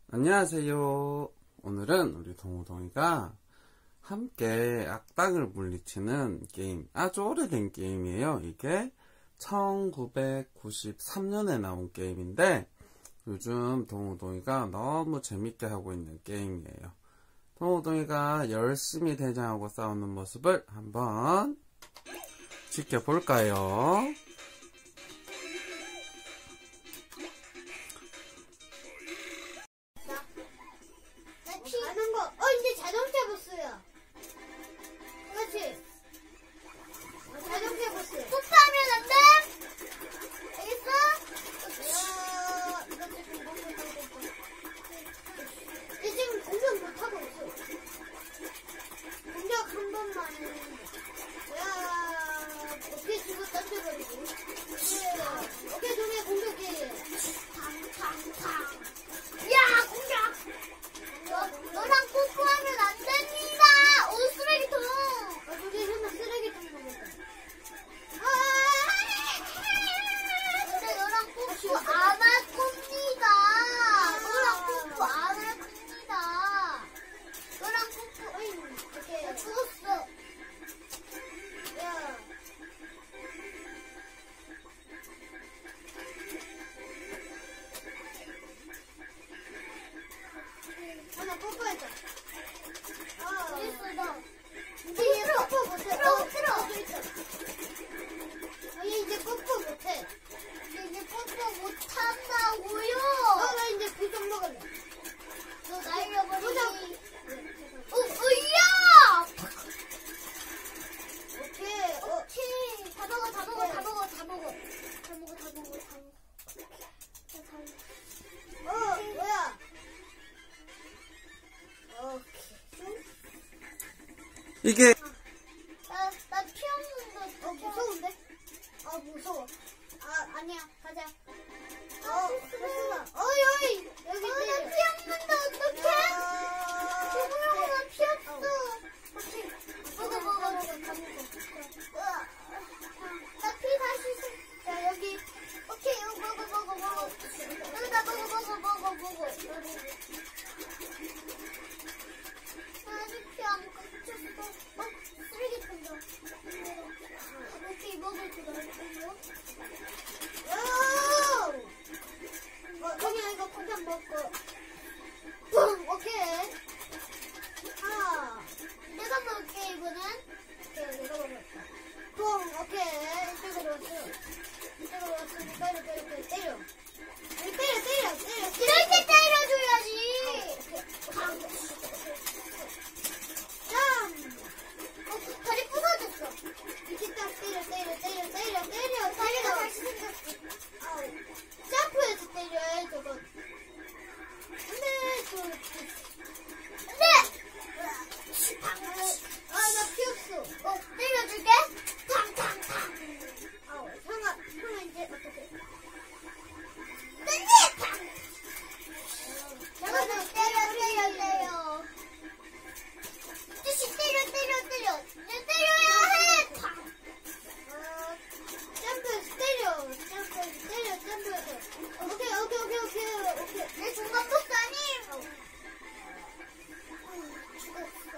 안녕하세요. 오늘은 우리 동우동이가 함께 악당을 물리치는 게임, 아주 오래된 게임이에요. 이게 1993년에 나온 게임인데 요즘 동우동이가 너무 재밌게 하고 있는 게임이에요. 동우동이가 열심히 대장하고 싸우는 모습을 한번 지켜볼까요? 가는 거. 이제 자동차 부스야. 그렇지. 자동차 부스. 폭파하면 안 돼? 알겠어? 얘 지금 공격 못 하고 있어. 공격 한 번만 했는데. 어떻게 지금 던져버리고. 오케이, 동네 공격해. 탕탕탕. 야, 공격! 너랑 뽀뽀하면 안 됩니다! 오, 쓰레기통! 저기 설마 쓰레기통 먹었다. 근데 너랑 뽀뽀 안 할 겁니다! 너랑 뽀뽀 안 할 겁니다! 너랑 뽀뽀, 어이, 야, 죽었어! 야. 하나 뽀뽀해줘. 됐어, 너. 이제 얘 뽀뽀 못해. 틀어. 얘 이제 뽀뽀 못해. 이제 뽀뽀 못한다고요. 나 이제 부정 먹을래. 너 날려버리. 으야! 오케이. 다 먹어. 뭐야? 이게 나 피 없는데 무서운데? 무서워. 아니야. 가자. 됐어. 어이. 여기 나 피 없는데 어떡해? 누구라고 나 피 없어. 오케이. 먹어. 나 피 다시 자, 여기. 오케이. 이거 먹어. 여기다 먹어. 아직 피 안 깎였어. 쓰레기통이다. 오케이, 먹을 줄 알았어요. 동이야, 이거 고장 먹고. 뿡! 오케이. 내가 먹을게, 이거는. 오케이, 내가 먹을게. 뿡! 오케이. 이쪽으로 왔어. 때려. 이럴 때 때려줘야지. 다리 부서졌어. 이렇게 딱 때려. 다리가 다시 생겼어. 점프해서 때려야 저거. 안돼. 나 피 없어. 때려줄게. 탕탕탕. 형아 이제 어떡해? 내가 때려. 뜻이 때려. 때려야 해. 점프해서 때려. 오케이. 내 중간 보스 아님. 죽었어.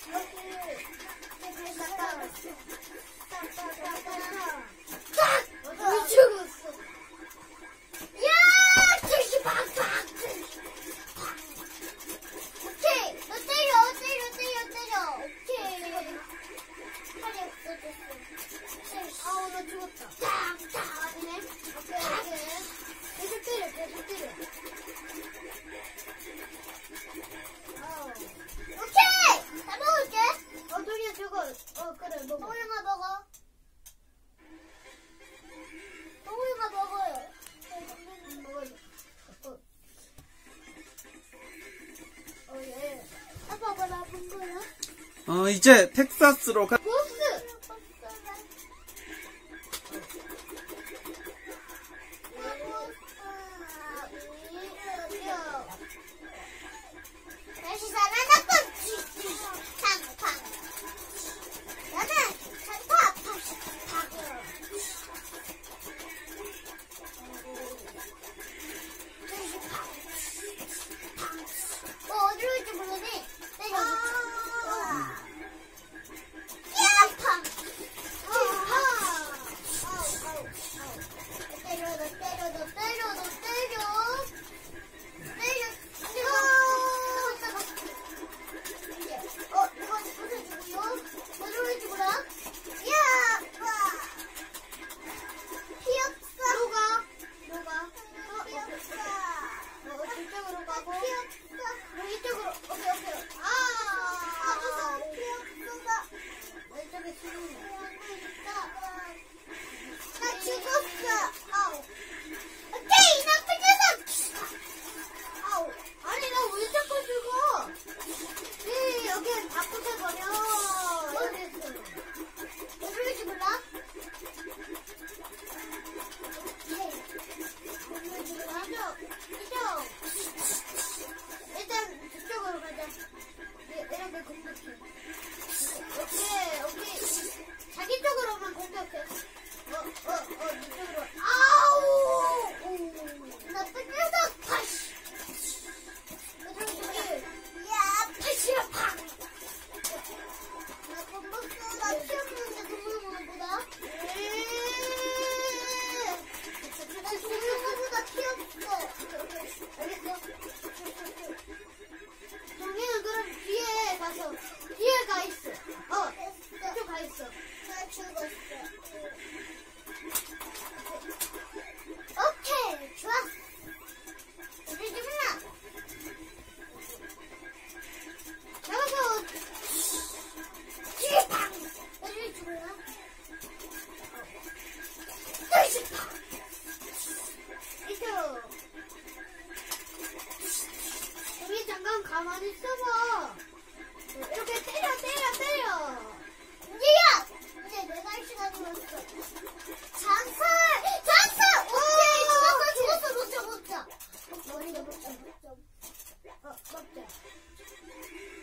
죽었어. 야! 즉시 팍팍! 오케이! 너 때려! 오케이! 팔이 없어졌어. 나 죽었다. 아니네. 오케이. 계속 때려. 오케이! 다 먹을게! 동이야, 저거. 그래, 먹어. 동이가 먹어. 동이가 먹어요. 먹어요. 아빠 뭐 나쁜 거야? 이제 텍사스로 가. 보스! 다시 살아났군! 팡팡! 나는 산타! 팡! 다시 팡! 가만히 있어봐. 이렇게 때려. 이야! 이제 내가 할 시간이 왔어. 장사! 오케이! 죽었어. 먹자. 머리가 먹자. 먹자.